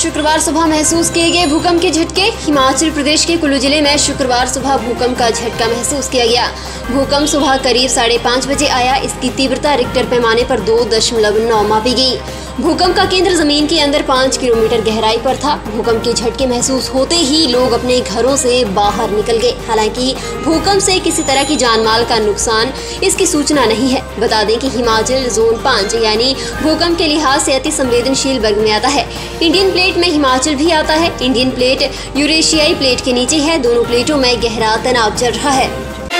शुक्रवार सुबह महसूस किए गए भूकंप के झटके। हिमाचल प्रदेश के कुल्लू जिले में शुक्रवार सुबह भूकंप का झटका महसूस किया गया। भूकंप सुबह करीब 5:30 बजे आया। इसकी तीव्रता रिक्टर पैमाने पर 2.9 मापी गई। भूकंप का केंद्र जमीन के अंदर 5 किलोमीटर गहराई पर था। भूकंप के झटके महसूस होते ही लोग अपने घरों से बाहर निकल गए। हालांकि भूकंप से किसी तरह की जानमाल का नुकसान इसकी सूचना नहीं है। बता दें कि हिमाचल जोन 5 यानी भूकंप के लिहाज से अति संवेदनशील वर्ग में आता है। इंडियन प्लेट में हिमाचल भी आता है। इंडियन प्लेट यूरेशियाई प्लेट के नीचे है। दोनों प्लेटों में गहरा तनाव चल रहा है।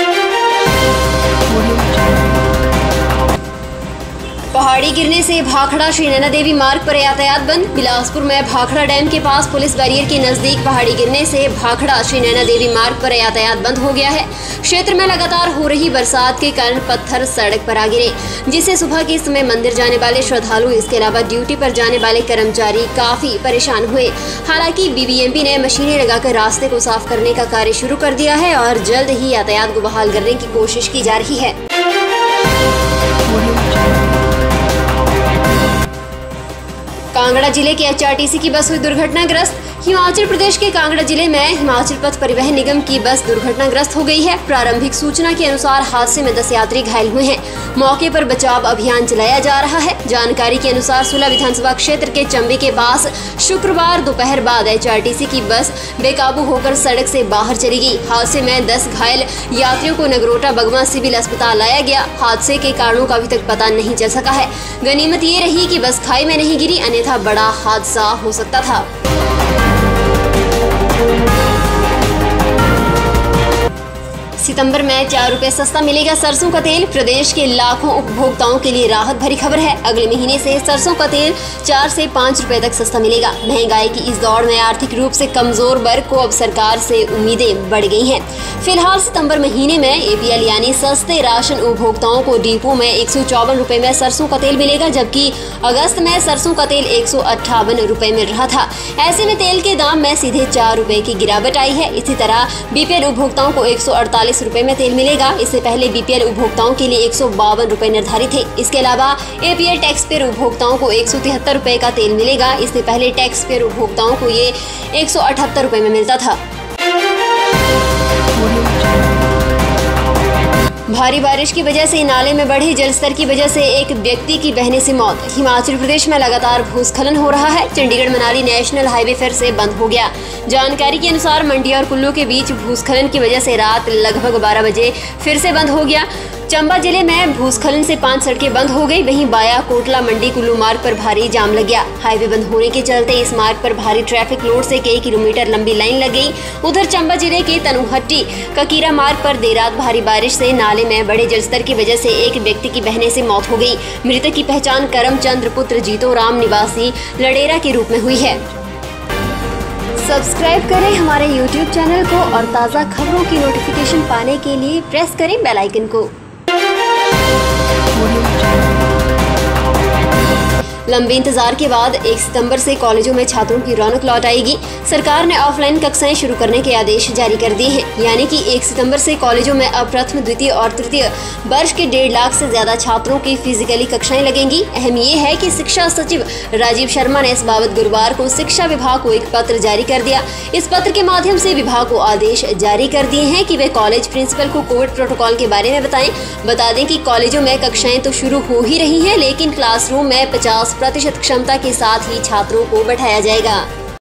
पहाड़ी गिरने से भाखड़ा श्री नैना देवी मार्ग पर यातायात बंद। बिलासपुर में भाखड़ा डैम के पास पुलिस बैरियर के नजदीक पहाड़ी गिरने से भाखड़ा श्री नैना देवी मार्ग पर यातायात बंद हो गया है। क्षेत्र में लगातार हो रही बरसात के कारण पत्थर सड़क पर आ गिरे, जिससे सुबह के समय मंदिर जाने वाले श्रद्धालु, इसके अलावा ड्यूटी पर जाने वाले कर्मचारी काफी परेशान हुए। हालांकि बीबीएमपी ने मशीनें लगाकर रास्ते को साफ करने का कार्य शुरू कर दिया है और जल्द ही यातायात को बहाल करने की कोशिश की जा रही है। कांगड़ा जिले के एचआरटीसी की बस हुई दुर्घटनाग्रस्त। हिमाचल प्रदेश के कांगड़ा जिले में हिमाचल पथ परिवहन निगम की बस दुर्घटनाग्रस्त हो गई है। प्रारंभिक सूचना के अनुसार हादसे में 10 यात्री घायल हुए हैं। मौके पर बचाव अभियान चलाया जा रहा है। जानकारी के अनुसार सुलह विधानसभा क्षेत्र के चंबी के पास शुक्रवार दोपहर बाद एचआरटीसी की बस बेकाबू होकर सड़क से बाहर चली गई। हादसे में 10 घायल यात्रियों को नगरोटा बगवा सिविल अस्पताल लाया गया। हादसे के कारणों का अभी तक पता नहीं चल सका है। गनीमत ये रही कि बस खाई में नहीं गिरी, अन्यथा बड़ा हादसा हो सकता था। सितंबर में 4 रुपए सस्ता मिलेगा सरसों का तेल। प्रदेश के लाखों उपभोक्ताओं के लिए राहत भरी खबर है। अगले महीने से सरसों का तेल 4 से 5 रुपए तक सस्ता मिलेगा। महंगाई की इस दौड़ में आर्थिक रूप से कमजोर वर्ग को अब सरकार से उम्मीदें बढ़ गई हैं। फिलहाल सितंबर महीने में एपीएल यानी सस्ते राशन उपभोक्ताओं को डिपो में 154 रुपए में सरसों का तेल मिलेगा, जबकि अगस्त में सरसों का तेल 158 रुपए मिल रहा था। ऐसे में तेल के दाम में सीधे 4 रुपए की गिरावट आई है। इसी तरह बीपीएल उपभोक्ताओं को 148 रुपए में तेल मिलेगा। इससे पहले बीपीएल उपभोक्ताओं के लिए 152 रुपए निर्धारित थे। इसके अलावा एपीएल टैक्स पेयर उपभोक्ताओं को 173 रुपए का तेल मिलेगा। इससे पहले टैक्स पेयर उपभोक्ताओं को ये 178 रुपए में मिलता था। भारी बारिश की वजह से नाले में बढ़े जलस्तर की वजह से एक व्यक्ति की बहने से मौत। हिमाचल प्रदेश में लगातार भूस्खलन हो रहा है। चंडीगढ़ मनाली नेशनल हाईवे फिर से बंद हो गया। जानकारी के अनुसार मंडी और कुल्लू के बीच भूस्खलन की वजह से रात लगभग 12 बजे फिर से बंद हो गया। चंबा जिले में भूस्खलन से 5 सड़कें बंद हो गई। वहीं बाया कोटला मंडी कुल्लू मार्ग पर भारी जाम लग गया। हाईवे बंद होने के चलते इस मार्ग पर भारी ट्रैफिक लोड से कई किलोमीटर लंबी लाइन लग गई। उधर चंबा जिले के तनुहट्टी ककीरा मार्ग पर देर रात भारी बारिश से नाले में बड़े जलस्तर की वजह से एक व्यक्ति की बहने से मौत हो गई। मृतक की पहचान करमचंद्र पुत्र जीतो राम निवासी लडेरा के रूप में हुई है। सब्सक्राइब करें हमारे YouTube चैनल को और ताज़ा खबरों की नोटिफिकेशन पाने के लिए प्रेस करें बेल आइकन को। लंबे इंतजार के बाद 1 सितंबर से कॉलेजों में छात्रों की रौनक लौट आएगी। सरकार ने ऑफलाइन कक्षाएं शुरू करने के आदेश जारी कर दिए हैं। यानी कि 1 सितंबर से कॉलेजों में अब प्रथम, द्वितीय और तृतीय वर्ष के 1.5 लाख से ज्यादा छात्रों की फिजिकली कक्षाएं लगेंगी। अहम ये है कि शिक्षा सचिव राजीव शर्मा ने इस बाबत गुरुवार को शिक्षा विभाग को एक पत्र जारी कर दिया। इस पत्र के माध्यम से विभाग को आदेश जारी कर दिए हैं कि वे कॉलेज प्रिंसिपल को कोविड प्रोटोकॉल के बारे में बताएं। बता दें कि कॉलेजों में कक्षाएं तो शुरू हो ही रही हैं, लेकिन क्लासरूम में 50% क्षमता के साथ ही छात्रों को बैठाया जाएगा।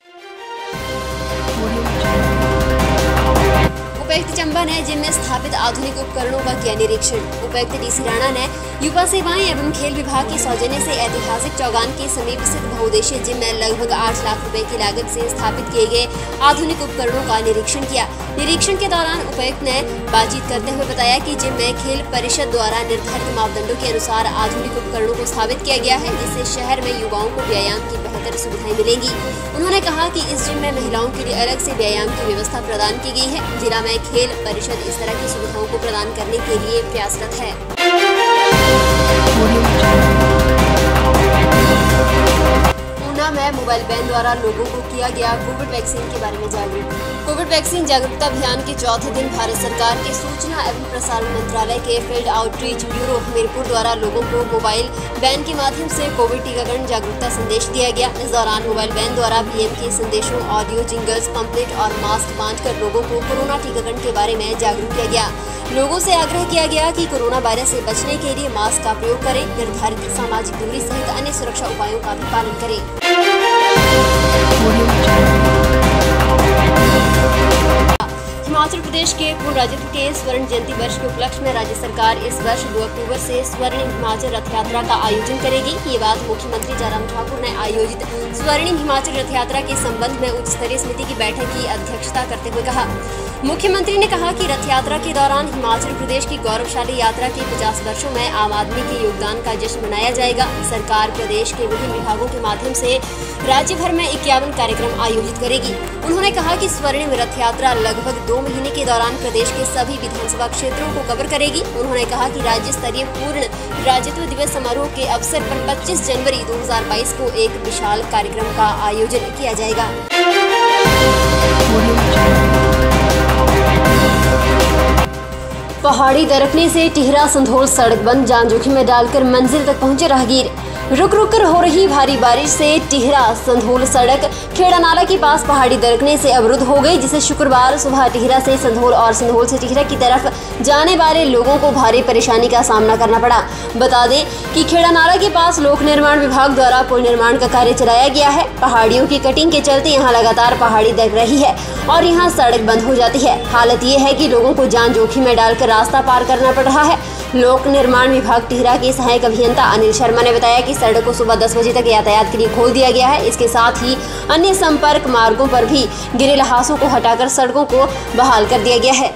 उपायुक्त चंबा ने जिम में स्थापित आधुनिक उपकरणों का किया निरीक्षण। उपायुक्त डीसी राणा ने युवा सेवाएं एवं खेल विभाग के सौजन्य से ऐतिहासिक चौगान के समीप स्थित बहुउद्देशीय जिम में लगभग 8 लाख रुपए की लागत से स्थापित किए गए आधुनिक उपकरणों का निरीक्षण किया। निरीक्षण के दौरान उपायुक्त ने बातचीत करते हुए बताया कि जिम में खेल परिषद द्वारा निर्धारित मापदंडों के अनुसार आधुनिक उपकरणों को स्थापित किया गया है, जिससे शहर में युवाओं को व्यायाम की बेहतर सुविधाएं मिलेंगी। उन्होंने कहा कि इस जिम में महिलाओं के लिए अलग से व्यायाम की व्यवस्था प्रदान की गई है। जिला में खेल परिषद इस तरह की सुविधाओं को प्रदान करने के लिए प्रयासरत है। ऊना में मोबाइल वैन द्वारा लोगों को किया गया कोविड वैक्सीन के बारे में जागरूक। कोविड वैक्सीन जागरूकता अभियान के चौथे दिन भारत सरकार के सूचना एवं प्रसारण मंत्रालय के फील्ड आउटरीच ब्यूरो हमीरपुर द्वारा लोगों को मोबाइल वैन के माध्यम से कोविड टीकाकरण जागरूकता संदेश दिया गया। इस दौरान मोबाइल वैन द्वारा पीएम के संदेशों, ऑडियो, जिंगल्स, पंपलेट और मास्क बांटकर लोगों को कोरोना टीकाकरण के बारे में जागरूक किया गया। लोगों से आग्रह किया गया कि कोरोना वायरस से बचने के लिए मास्क का प्रयोग करें, निर्धारित सामाजिक दूरी सहित अन्य सुरक्षा उपायों का भी पालन करें। हिमाचल प्रदेश के पूर्ण राज्यत्व के स्वर्ण जयंती वर्ष के उपलक्ष्य में राज्य सरकार इस वर्ष 2 अक्टूबर से स्वर्णिम हिमाचल रथ यात्रा का आयोजन करेगी। ये बात मुख्यमंत्री जयराम ठाकुर ने आयोजित स्वर्णिम हिमाचल रथ यात्रा के संबंध में उच्च स्तरीय समिति की बैठक की अध्यक्षता करते हुए कहा। मुख्यमंत्री ने कहा कि रथ यात्रा के दौरान हिमाचल प्रदेश की गौरवशाली यात्रा के 50 वर्षों में आम आदमी के योगदान का जश्न मनाया जाएगा। सरकार प्रदेश के विभिन्न विभागों के माध्यम से राज्य भर में 51 कार्यक्रम आयोजित करेगी। उन्होंने कहा कि स्वर्णिम रथ यात्रा लगभग 2 महीने के दौरान प्रदेश के सभी विधानसभा क्षेत्रों को कवर करेगी। उन्होंने कहा कि राज्य स्तरीय पूर्ण राज्यत्व दिवस समारोह के अवसर पर 25 जनवरी 2022 को एक विशाल कार्यक्रम का आयोजन किया जाएगा। पहाड़ी दरकने से टिहरा संधोल सड़क बंद, जान जोखिम में डालकर मंजिल तक पहुंचे राहगीर। रुक रुक कर हो रही भारी बारिश से टिहरा संधोल सड़क खेड़ा नाला के पास पहाड़ी दरकने से अवरुद्ध हो गई, जिससे शुक्रवार सुबह टिहरा से संधोल और संधोल से टिहरा की तरफ जाने वाले लोगों को भारी परेशानी का सामना करना पड़ा। बता दें कि खेड़ा नाला के पास लोक निर्माण विभाग द्वारा पुल निर्माण का कार्य चलाया गया है। पहाड़ियों की कटिंग के चलते यहाँ लगातार पहाड़ी दरक रही है और यहाँ सड़क बंद हो जाती है। हालत ये है कि लोगों को जान जोखिम में डालकर रास्ता पार करना पड़ रहा है। लोक निर्माण विभाग टिहरा के सहायक अभियंता अनिल शर्मा ने बताया कि सड़क को सुबह 10 बजे तक यातायात के लिए खोल दिया गया है। इसके साथ ही अन्य संपर्क मार्गों पर भी गिरे लहासों को हटाकर सड़कों को बहाल कर दिया गया है।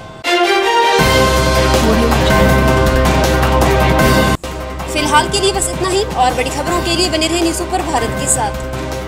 फिलहाल के लिए बस इतना ही और बड़ी खबरों के लिए बने रहे न्यूज़ सुपर भारत के साथ।